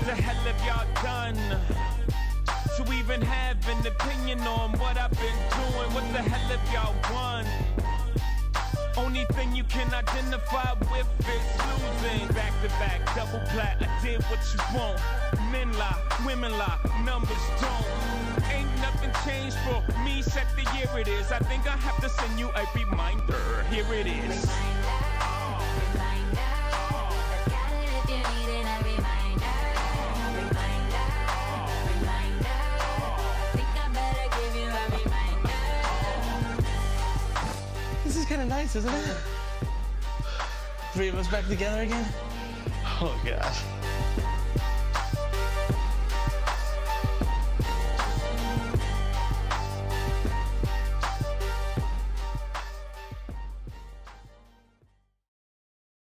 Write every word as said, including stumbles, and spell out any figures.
the hell have y'all done to even have an opinion on what I've been doing? What the hell have y'all won? Only thing you can identify with is losing. Back to back, double plat, I did what you want. Men lie, women lie, numbers don't. Ain't nothing changed for me, set the year it is. I think I have to send you a reminder, here it is. This is kind of nice, isn't it? Three of us back together again? Oh, gosh.